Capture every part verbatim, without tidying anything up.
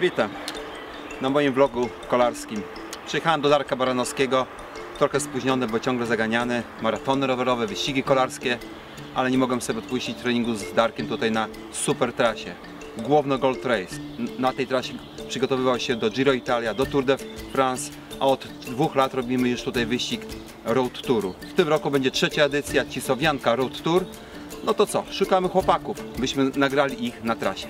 Witam na moim vlogu kolarskim. Przyjechałem do Darka Baranowskiego, trochę spóźniony, bo ciągle zaganiany, maratony rowerowe, wyścigi kolarskie, ale nie mogłem sobie odpuścić treningu z Darkiem tutaj na super trasie. Główno Gold Race. Na tej trasie przygotowywał się do Giro Italia, do Tour de France, a od dwóch lat robimy już tutaj wyścig Road Touru. W tym roku będzie trzecia edycja Cisłowianka Road Tour. No to co, szukamy chłopaków, byśmy nagrali ich na trasie.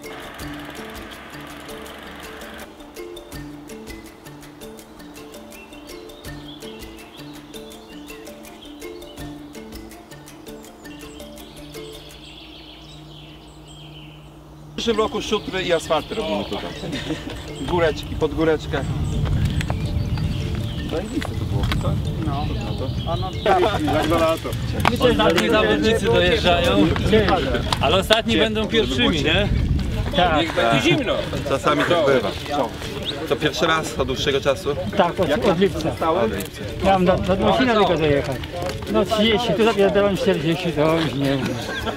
W przyszłym roku szutry i asfalty robimy tutaj. Góreczki, pod góreczkę. Zajebiste to było, co? No. A no jak do lato. Ostatni zawodnicy dojeżdżają, ale ostatni będą pierwszymi, nie? Tak. Będzie zimno. Czasami tak bywa. To pierwszy raz od dłuższego czasu? Tak, od, od lipca. Ja mam do, do Mosina tylko dojechać. No trzydzieści, tu zapierdolą czterdzieści, to już nie wiem.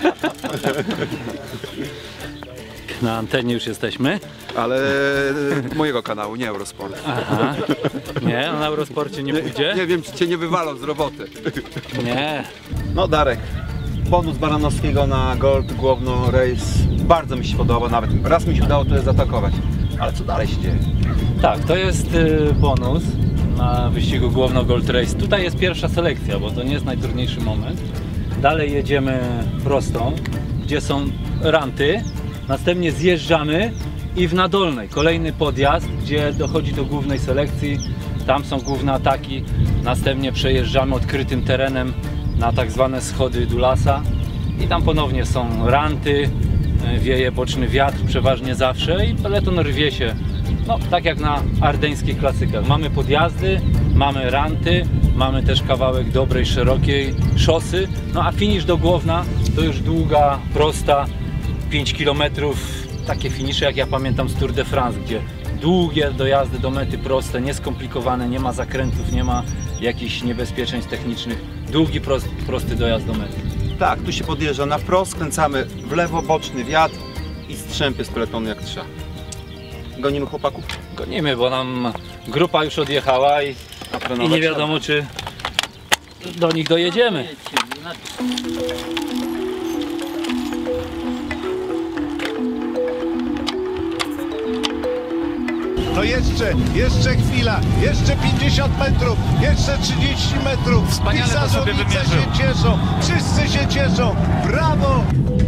Na antenie już jesteśmy. Ale mojego kanału, nie Eurosport. Aha. Nie, na Eurosporcie nie pójdzie? Nie wiem, czy cię nie wywalą z roboty. Nie. No Darek, bonus Baranowskiego na Gold Główno Race. Bardzo mi się podoba, nawet raz mi się udało tutaj zaatakować. Ale co dalej się dzieje? Tak, to jest y, bonus na wyścigu Główno Gold Race. Tutaj jest pierwsza selekcja, bo to nie jest najtrudniejszy moment. Dalej jedziemy prostą, gdzie są ranty. Następnie zjeżdżamy i w Nadolnej kolejny podjazd, gdzie dochodzi do głównej selekcji. Tam są główne ataki. Następnie przejeżdżamy odkrytym terenem na tak zwane schody Dulasa. I tam ponownie są ranty, wieje boczny wiatr przeważnie zawsze i peleton rwie się. No, tak jak na ardeńskich klasykach. Mamy podjazdy, mamy ranty, mamy też kawałek dobrej, szerokiej szosy. No a finisz do Główna to już długa, prosta, pięć kilometrów, takie finisze jak ja pamiętam z Tour de France, gdzie długie dojazdy do mety proste, nieskomplikowane, nie ma zakrętów, nie ma jakichś niebezpieczeństw technicznych. Długi, prosty, prosty dojazd do mety. Tak, tu się podjeżdża na wprost, skręcamy w lewo, boczny wiatr i strzępy z peletonu jak trzeba. Gonimy chłopaków? Gonimy, bo nam grupa już odjechała i, i nie wiadomo, czy do nich dojedziemy. No jeszcze, jeszcze chwila, jeszcze pięćdziesiąt metrów, jeszcze trzydzieści metrów. Wspaniale to sobie wymierzył. się cieszą, wszyscy się cieszą. Brawo!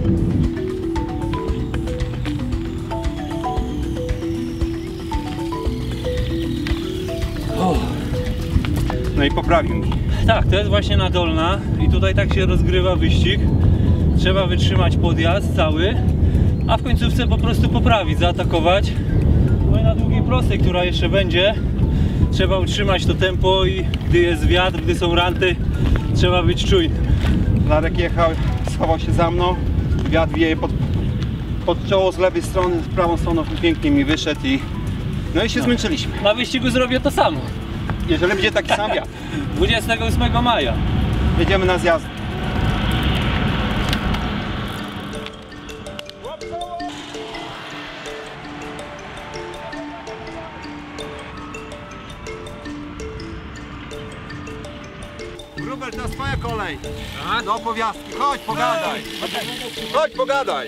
O. No i poprawił mi. Tak, to jest właśnie Nadolna i tutaj tak się rozgrywa wyścig. Trzeba wytrzymać podjazd cały, a w końcówce po prostu poprawić, zaatakować. No i na długiej prostej, która jeszcze będzie, trzeba utrzymać to tempo i gdy jest wiatr, gdy są ranty, trzeba być czujnym. Darek jechał, schował się za mną, wiatr wieje pod, pod czoło z lewej strony, z prawą stroną pięknie mi wyszedł i no i się no. zmęczyliśmy. Na wyścigu zrobię to samo. Jeżeli będzie taki sam wiatr. dwudziestego ósmego maja. Jedziemy na zjazd. Robert, to twoja kolej. Do opowiastki. Chodź, pogadaj. Chodź, pogadaj.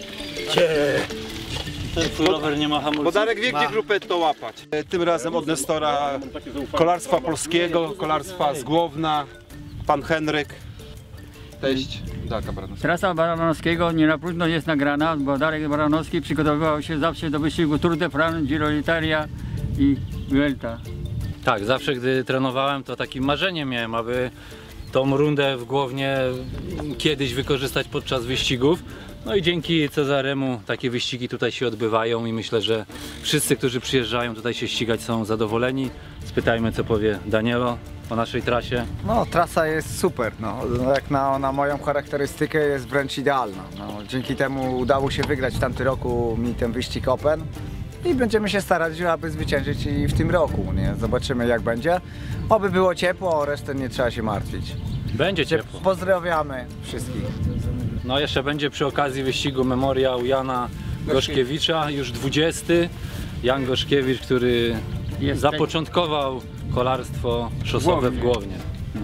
Ten twój rower nie ma hamulców. Bo Darek wie, gdzie grupę to łapać. Tym razem od Nestora kolarstwa polskiego, kolarstwa z Główna, pan Henryk, teść Darka Baranowskiego. Trasa Baranowskiego nie na próżno jest nagrana, bo Darek Baranowski przygotowywał się zawsze do wyścigu Tour de France, Giro Italia i Vuelta. Tak, zawsze gdy trenowałem, to takim marzeniem miałem, aby tą rundę w Głównie kiedyś wykorzystać podczas wyścigów. No i dzięki Cezaremu takie wyścigi tutaj się odbywają i myślę, że wszyscy, którzy przyjeżdżają tutaj się ścigać, są zadowoleni. Spytajmy, co powie Danielo o naszej trasie. No, trasa jest super, no. Jak na, na moją charakterystykę jest wręcz idealna. No, dzięki temu udało się wygrać w tamtym roku mi ten wyścig Open i będziemy się starać, aby zwyciężyć i w tym roku, nie? Zobaczymy, jak będzie. Oby było ciepło, o resztę nie trzeba się martwić. Będzie ciepło. Pozdrawiamy wszystkich. No jeszcze będzie przy okazji wyścigu memoriał Jana Gorzkiewicza, już dwudziesty. Jan Gorzkiewicz, który Jest zapoczątkował kolarstwo szosowe w Głownie.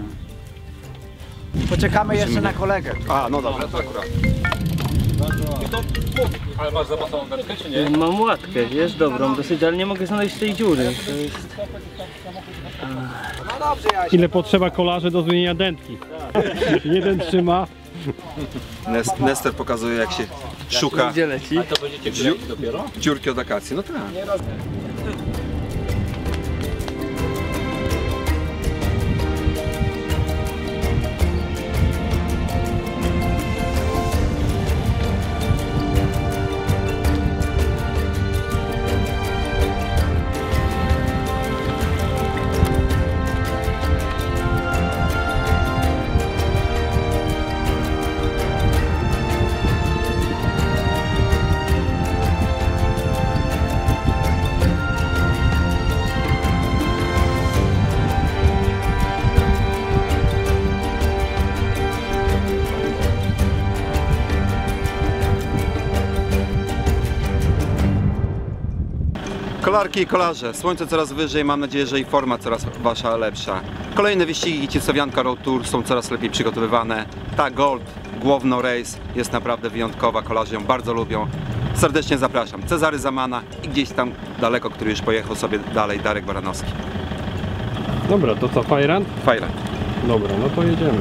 Poczekamy jeszcze na kolegę. A, no dobra, to akurat. Ale masz zapasową wędkę, czy nie? Mam łatkę, jest dobrą dosyć, ale nie mogę znaleźć tej dziury. To jest... Ile potrzeba kolarzy do zmienienia dętki? Jeden trzyma. Nest, Nestor pokazuje, jak się szuka Gdzie leci? A to będziecie grali dopiero? dziurki od akacji. No tak. Kolarki i kolarze, słońce coraz wyżej, mam nadzieję, że i forma coraz wasza lepsza. Kolejne wyścigi Cieczowianka Road Tour są coraz lepiej przygotowywane. Ta Gold Głowno Race jest naprawdę wyjątkowa, kolarze ją bardzo lubią. Serdecznie zapraszam. Cezary Zamana i gdzieś tam daleko, który już pojechał sobie dalej, Darek Baranowski. Dobra, to co, fajran? Fajne. Dobra, no to jedziemy.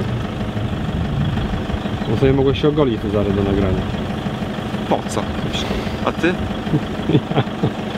Bo sobie mogłeś się ogolić tu zaraz do nagrania. Po co? A ty?